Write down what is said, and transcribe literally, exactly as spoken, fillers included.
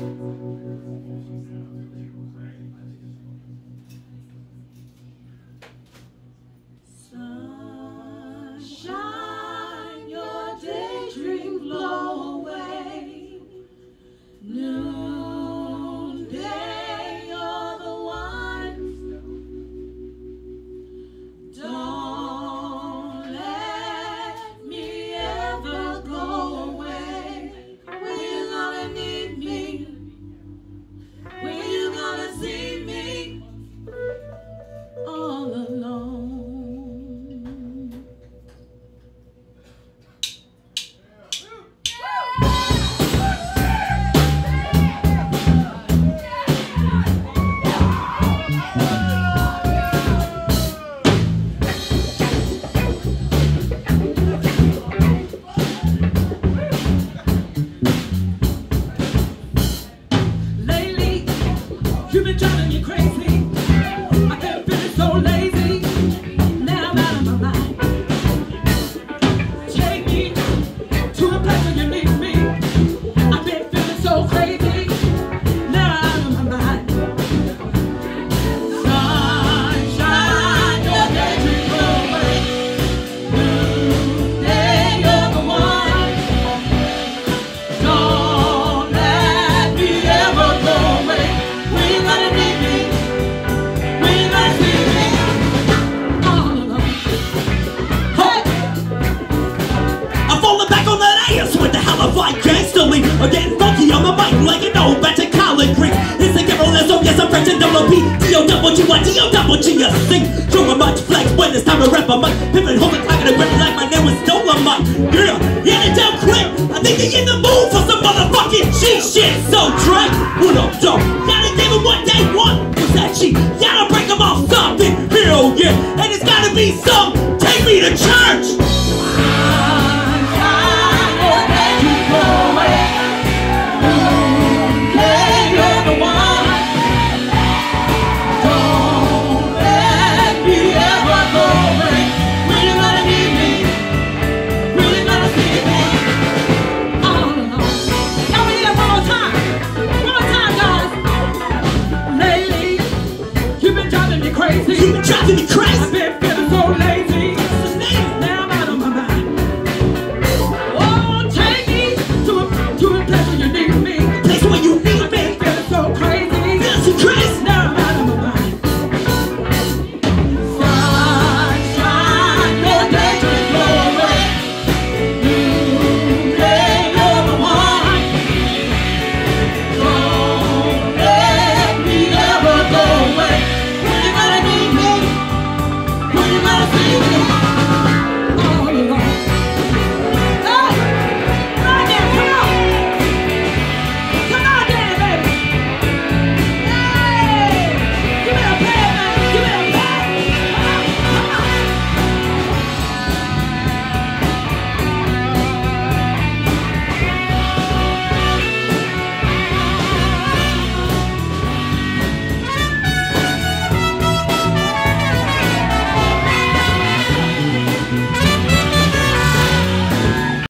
Sunshine, your daydream blow away. Noonday, you're the one. Don't let me ever go away. When you gonna need me? When you gonna see me all alone? You've been driving me crazy. I can't feel so lazy. Now I'm out of my mind. Take me to a place where you need me. I've been feeling so crazy. Now I'm out of my mind. Sunshine, your daydream blow away. Noonday, you're the one. Don't let me ever go away. When you gonna need me? When you gonna see me all alone? Hey! I'm falling back on that ass with the hell of like gangsterly. I'm getting funky on the mic like an old batch of collard greens. It's a girl that's so yes, I'm French and double P. D O double G Y, D O double G S C. Showing much flex when it's time to rap a mic. Pippin' holding clock and gripping like my name was Dolomite. Yeah, get it down quick. I think they in the mood for some motherfucking G shit. So Drake, what up, dog? Gotta give them what they want. What's that G? Gotta break them off something. Hell yeah, and it's gotta be some. Take me to church. Sunshine, your daydream blow away. Noonday, you're the one. Don't let me ever go away. When you gonna need me? When you gonna see me all alone? Y'all ready that one more time? One more time, guys. Lately, you've been driving me crazy. You been driving me crazy. I've been